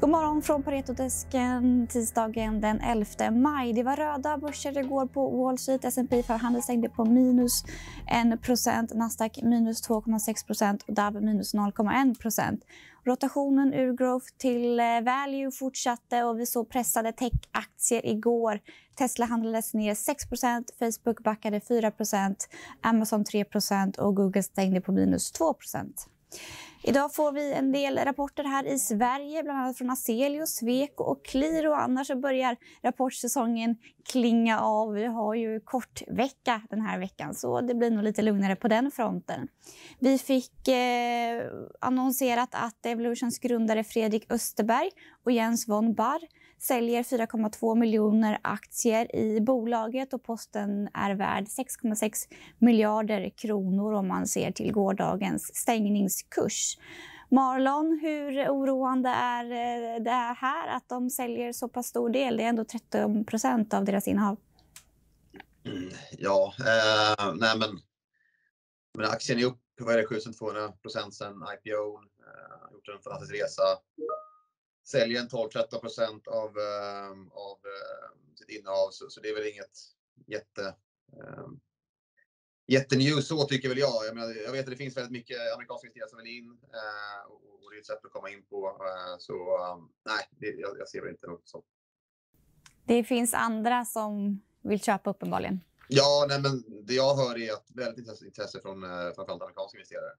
God morgon från Paretodesken tisdagen den 11 maj. Det var röda börser igår på Wall Street. S&P 500 stängde på minus 1%, Nasdaq minus 2,6% och Dow minus 0,1%. Rotationen ur growth till value fortsatte och vi såg pressade techaktier igår. Tesla handlades ner 6%, Facebook backade 4%, Amazon 3% och Google stängde på minus 2%. Idag får vi en del rapporter här i Sverige, bland annat från Aselio, Sweco och Qliro. Annars så börjar rapportsäsongen klinga av. Vi har ju kort vecka den här veckan, så det blir nog lite lugnare på den fronten. Vi fick annonserat att Evolutions grundare Fredrik Österberg och Jens von Barr säljer 4,2 miljoner aktier i bolaget och posten är värd 6,6 miljarder kronor om man ser till gårdagens stängningskurs. Marlon, hur oroande är det här att de säljer så pass stor del? Det är ändå 13% av deras innehav. Ja, nej men aktien är upp, vad är det, 7200% sedan IPO, gjort en fantastisk resa. Säljer en 12-13% av sitt innehav, så det är väl inget jättenews så tycker väl jag. Jag vet att det finns väldigt mycket amerikanska investerare som vill in och det är ett sätt att komma in på, så nej, jag ser väl inte något så. Det finns andra som vill köpa uppenbarligen. Ja, nej, men det jag hör är att väldigt intresse från framförallt amerikanska investerare.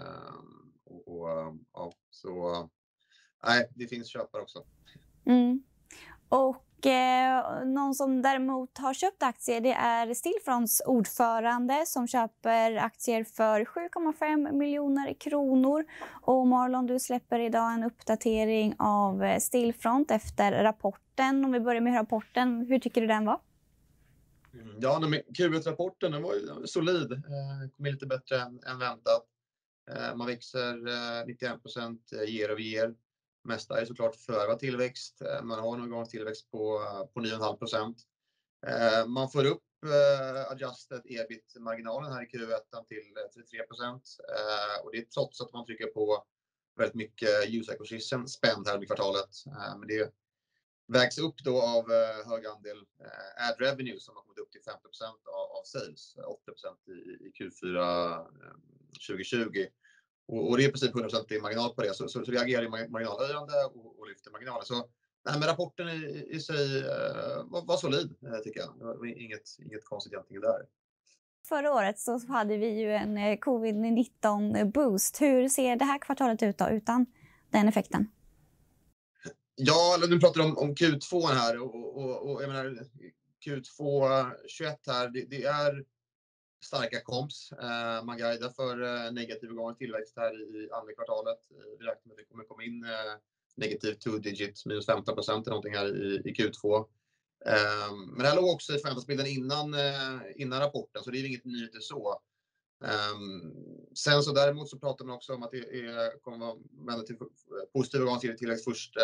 Ja, så nej, det finns köpare också. Mm. Och någon som däremot har köpt aktier, det är Stillfronts ordförande som köper aktier för 7,5 miljoner kronor. Och Marlon, du släpper idag en uppdatering av Stillfront efter rapporten. Om vi börjar med rapporten, hur tycker du den var? Ja, men Q1-rapporten den var ju solid. Kom in lite bättre än väntat. Man växer 91% year over year. Mesta är såklart förvärvad tillväxt. Man har någon gång tillväxt på 9,5%. Man får upp adjusted EBIT-marginalen här i Q1 till 33%. Och det är trots att man trycker på väldigt mycket user acquisition spend här under kvartalet. Men det vägs upp då av hög andel ad revenue som har kommit upp till 50% av sales, 80% i Q4 2020. Och det är i princip 100% i marginal på det, så det agerar i marginalhöjande och lyfter marginalen. Så nej, men rapporten i sig var solid tycker jag. Det var inget konstigt egentligen där. Förra året så hade vi ju en covid-19 boost. Hur ser det här kvartalet ut då, utan den effekten? Ja, nu pratar du om Q2 här och jag menar Q2 21 här, det är starka komps. Man guidar för negativ gång tillväxt här i andra kvartalet. Vi räknar med att det kommer komma in negativ 2-digit, minus 15% eller någonting här i Q2. Men det här låg också i förväntansbilden innan rapporten, så det är inget nyheter så. Sen så däremot så pratar man också om att det kommer att vända till positiv gång tillväxt först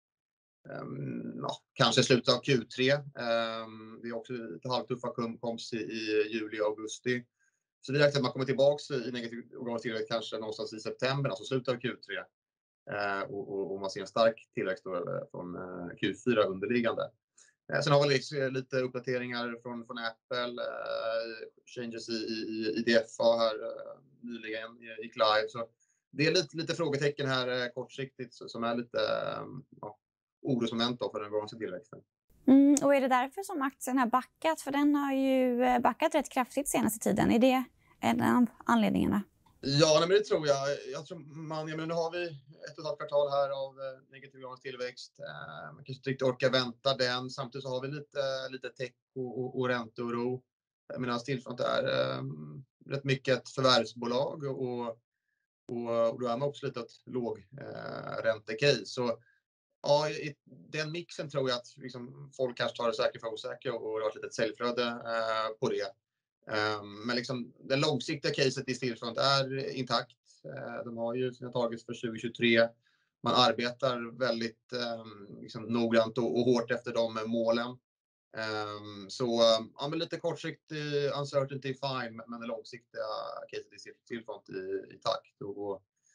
kanske slutet av Q3. Det är också lite halvtuffa komps i juli och augusti. Så vi räknar att man kommer tillbaka i negativ organisk tillväxt kanske någonstans i september, alltså slutet av Q3. Och man ser en stark tillväxt från Q4 underliggande. Sen har vi lite uppdateringar från Apple, changes i DFA här nyligen i Clive. Så det är lite frågetecken här kortsiktigt som är lite orosmoment för den organiska tillväxten. Och är det därför som aktien har backat? För den har ju backat rätt kraftigt senaste tiden. Är det en av anledningarna? Ja, men det tror jag. Jag tror nu har vi ett och ett halvt kvartal här av negativ organisk tillväxt. Man kanske inte riktigt orkar vänta den. Samtidigt så har vi lite tech och ränteoro. Medan Stillfront är rätt mycket ett förvärvsbolag och då är man också lite ett låg räntekris. Så ja, i den mixen tror jag att liksom, folk kanske tar det säkert för osäkert och det har varit lite ett säljflöde på det. Men liksom, det långsiktiga caset i Stillfront är intakt. De har ju sina targets för 2023. Man arbetar väldigt liksom, noggrant och hårt efter de målen. Så ja, men lite kortsiktig uncertainty fine, men det långsiktiga caset i Stillfront i takt.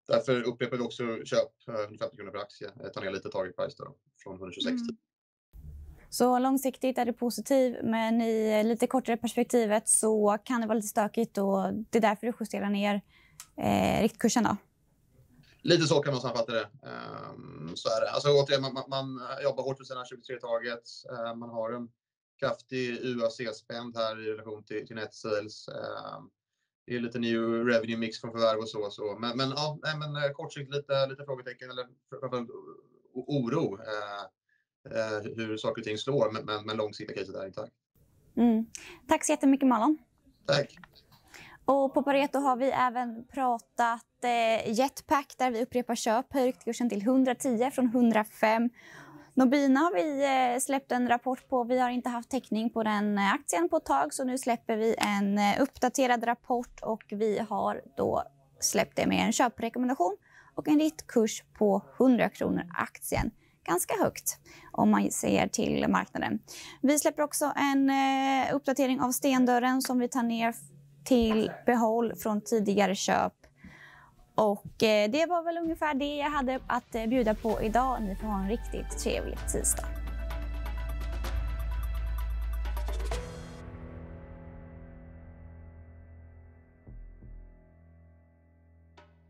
Därför upprepar vi också köp 150 kronor per aktie. Ta ner lite target price då, från 126 till. Så långsiktigt är det positivt, men i lite kortare perspektivet så kan det vara lite stökigt och det är därför du justerar ner riktkursen då? Lite så kan man sammanfatta det. Så är det. Alltså återigen, man jobbar hårt för sina 23 targets. Man har en kraftig UAC-spend här i relation till net sales. Det är lite new revenue mix från förvärv och så. Men kortsiktigt lite frågetecken eller framförallt oro. Hur saker och ting slår, men långsiktiga caset är intakt. Tack så jättemycket, Marlon. Tack. Och på Pareto har vi även pratat Jetpack där vi upprepar köp, höjer riktkursen till 110 från 105. Nobina har vi släppt en rapport på. Vi har inte haft täckning på den aktien på ett tag, så nu släpper vi en uppdaterad rapport och vi har då släppt det med en köprekommendation och en riktkurs på 100 kronor aktien. Ganska högt om man ser till marknaden. Vi släpper också en uppdatering av Stendörren som vi tar ner till behåll från tidigare köp. Och det var väl ungefär det jag hade att bjuda på idag. Ni får ha en riktigt trevlig tisdag.